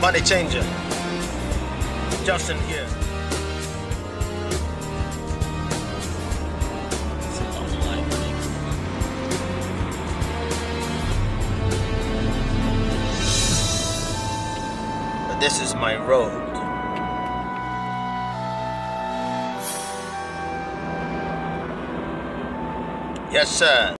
money changer. JustIn here. But this is my road. Yes, sir.